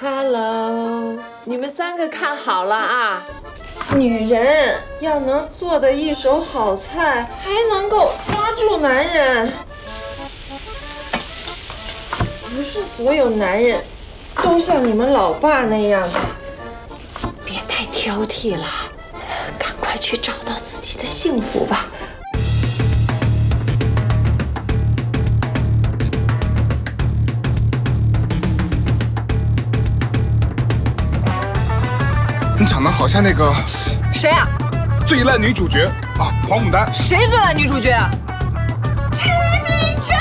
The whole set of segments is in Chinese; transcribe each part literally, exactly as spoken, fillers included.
Hello， 你们三个看好了啊！ 女人要能做的一手好菜，还能够抓住男人。不是所有男人都像你们老爸那样的。别太挑剔了，赶快去找到自己的幸福吧。 你长得好像那个谁啊？ 最烂女主角啊，黄牡丹。 谁最烂女主角啊？ Eason Chan，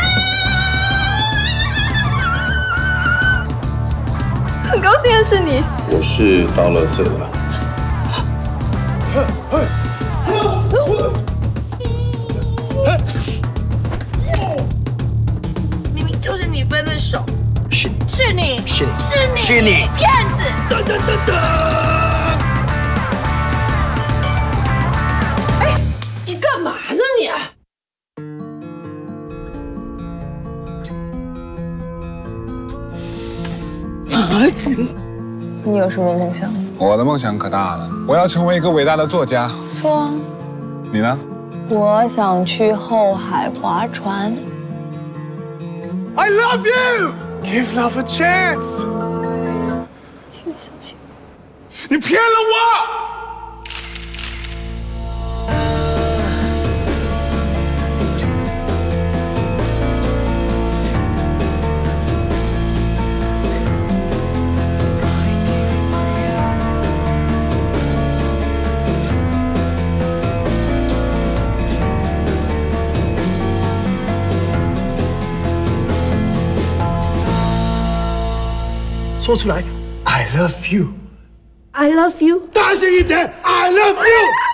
很高兴认识你。 我是倒垃圾的。 明明就是你分的手。是你，是你， 是你， 是你， 是你， 骗子！ 噔噔噔噔。 你干嘛呢你？ 恶心！你有什么梦想？ 我的梦想可大了，我要成为一个伟大的作家。 不错啊。 你呢？ 我想去后海划船。 I love you. Give love a chance. 请你相信我。你骗了我！ 说出来 ，I love you，I love you， 大声一点 ，I love you。